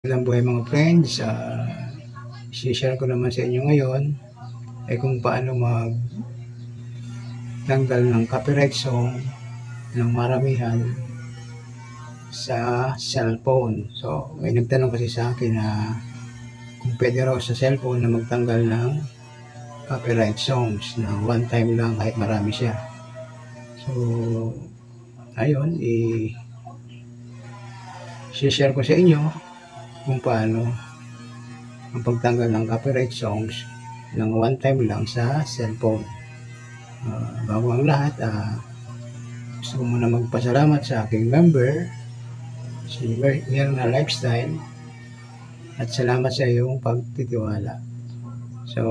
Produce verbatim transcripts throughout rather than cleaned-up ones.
Magandang buhay mga friends, uh, i-share ko naman sa inyo ngayon ay kung paano mag tanggal ng copyright song ng maramihan sa cellphone. So may nagtanong kasi sa akin na kung pwede raw sa cellphone na magtanggal ng copyright songs na one time lang kahit marami siya. So ayun, i-share ko sa inyo kung paano ang pagtanggal ng copyright songs ng one time lang sa cellphone. Uh, bago ang lahat, uh, gusto ko muna magpasalamat sa aking member, si Mirna Lifestyle, at salamat sa iyong pagtitiwala. So,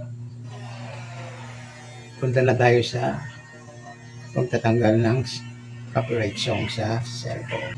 punta na tayo sa pagtatanggal ng copyright song sa cellphone.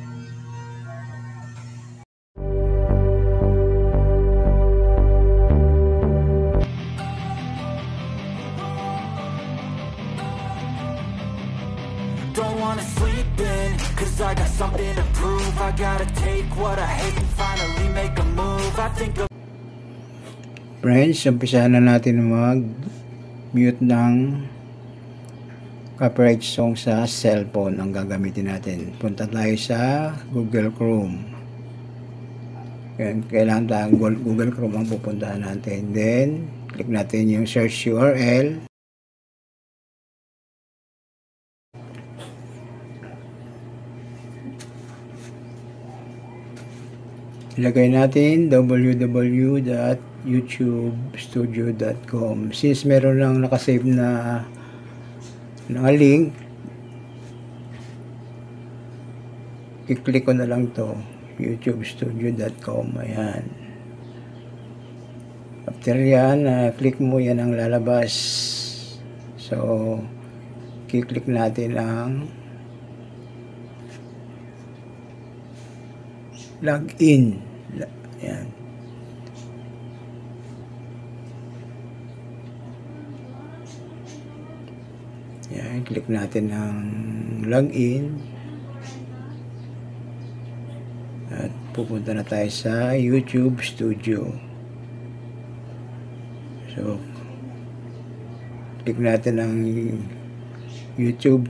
Don't wanna sleep in, cause I got something to prove. I gotta take what I hate and finally make a move. I think of Friends, umpisahan na natin mag-mute ng copyright song sa cellphone ang gagamitin natin. Punta tayo sa Google Chrome. Yan, kailangan tayo Google Chrome ang pupuntahan natin. Then, click natin yung search U R L. Ilagay natin w w w dot youtube studio dot com. Since meron lang nakasave na na link, i-click ko na lang to, youtube studio dot com. Ayan. After yan, uh, click mo, yan ang lalabas. So, i-click natin ang login. Ayan. Ayan, click natin ang login. At pupunta na tayo sa YouTube Studio. So, click natin ang YouTube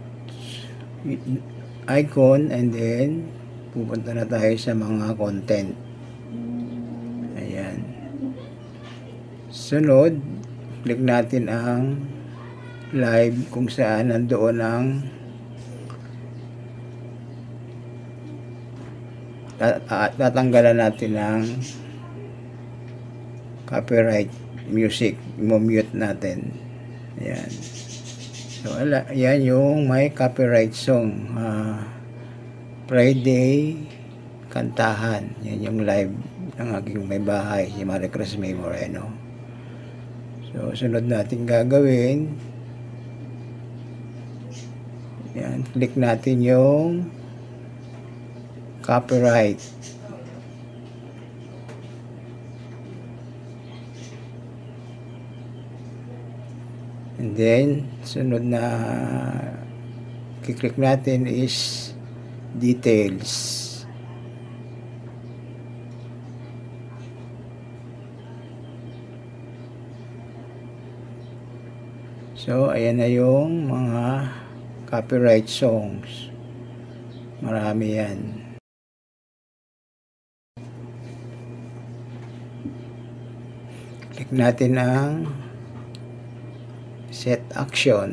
icon and then pupunta na tayo sa mga content. Ayan. Sunod, click natin ang live kung saan nandoon ang tatanggalan natin ng copyright music. I-mute natin. Ayan. So, ala, yan yung may copyright song. Uh, Friday kantahan. Yan yung live ng aking may bahay, si Maricruz May Moreno. So, sunod natin gagawin. Yan, click natin yung copyright. And then, sunod na kiklik natin is details. So, ayan na yung mga copyright songs. Marami yan. Click natin ang set action.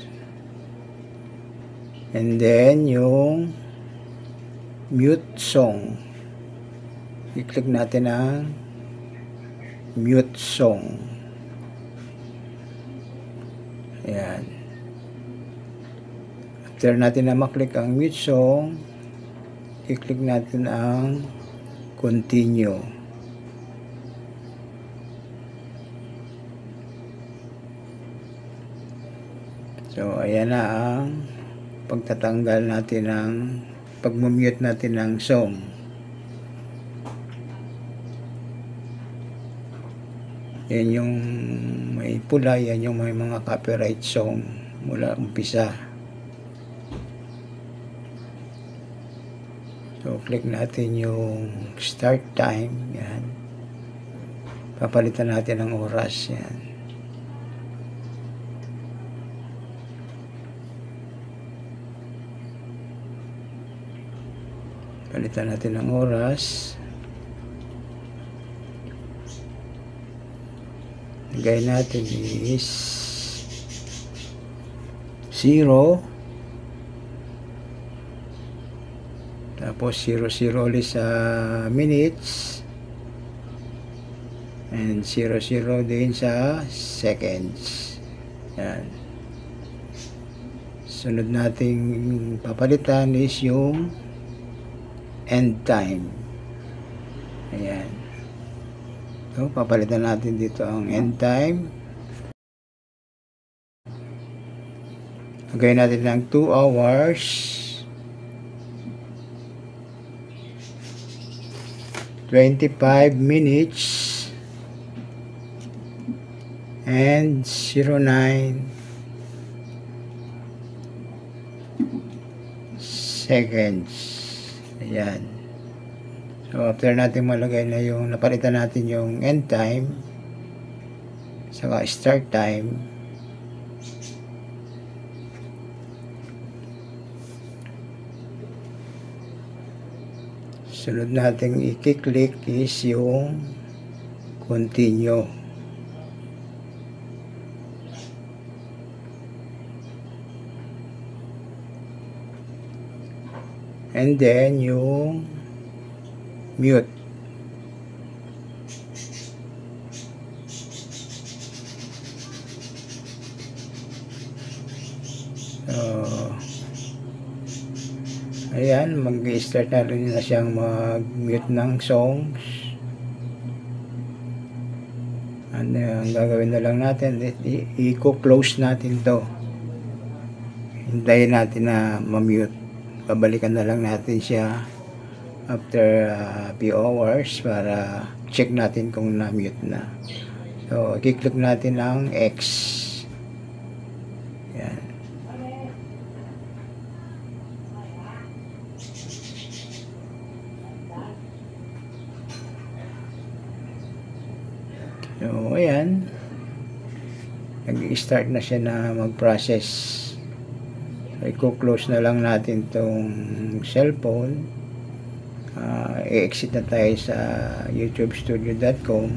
And then, yung mute song. I-click natin ang mute song. Ayan. After natin na maklik ang mute song, i-click natin ang continue. So, ayan na ang pagtatanggal natin ng pag-mute natin ng song. Yan yung may pula, yan yung may mga copyright song mula umpisa. So, click natin yung start time. Yan. Papalitan natin ang oras. Yan. Palitan natin ang oras. Lagay natin is zero. Tapos zero zero ulit sa minutes. And zero zero din sa seconds. Yan. Sunod nating papalitan is yung end time. Ayan. So, papalitan natin dito ang end time. Lagay natin ng two hours. twenty-five minutes. And zero nine seconds. Ayan. So, after natin malagay na yung, napalitan natin yung end time, saka start time, sunod natin i-click is yung continue. And then yung mute. So, ayan, mag-start na rin na siyang mag-mute ng songs. And uh, ang gagawin na lang natin, i-close natin to. Hintayin natin na ma-mute. Babalikan na lang natin siya after a uh, few hours para check natin kung na-mute na. So, i-click natin ang X. Yan. So, ayan. Nag-start na siya na mag-process. I-close na lang natin tong cellphone. Uh, i-exit na tayo sa youtube studio dot com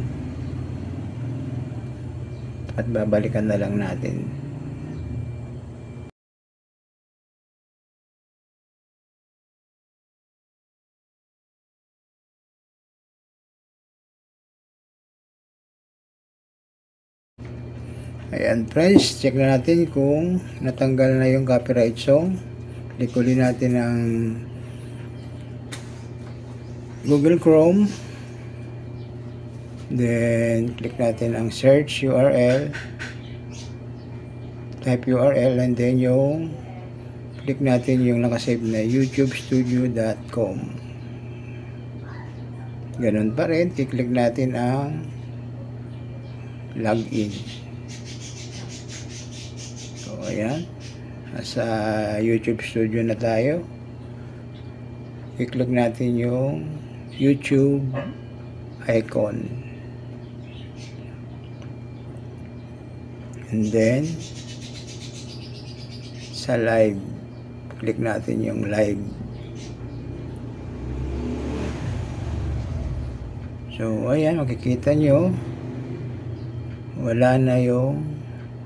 at babalikan na lang natin. Ayan friends, check na natin kung natanggal na yung copyright song. Click ulit natin ang Google Chrome. Then click natin ang search U R L. Type U R L and then yung click natin yung nakasave na youtube studio dot com. Ganun pa rin, i-click natin ang login. Ayan, nasa YouTube Studio na tayo. I-click natin yung YouTube icon. And then, sa live, click natin yung live. So, ayan, makikita nyo, wala na yung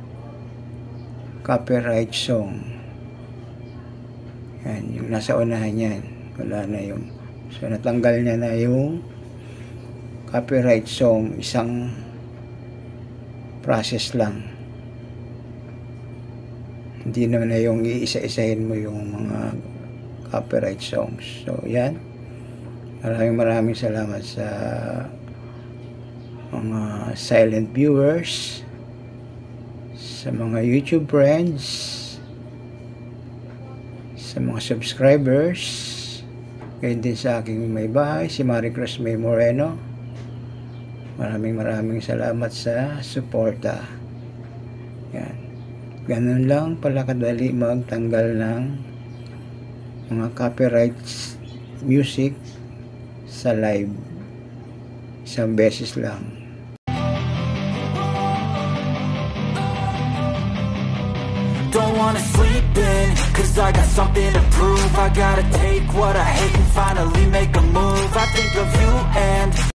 copyright song. Yan, yung nasa unahan yan. Wala na yung, so natanggal niya na yung copyright song. Isang process lang. Hindi naman na yung iisa-isahin mo yung mga copyright songs. So, yan. Maraming maraming salamat sa mga silent viewers, sa mga YouTube friends, sa mga subscribers, gayon din sa aking may bahay, si Maricruz May Moreno. Maraming maraming salamat sa suporta. Yan. Ganun lang pala kadali magtanggal ng mga copyrights music sa live. Isang beses lang. Don't wanna sleep in, cause I got something to prove. I gotta take what I hate and finally make a move. I think of you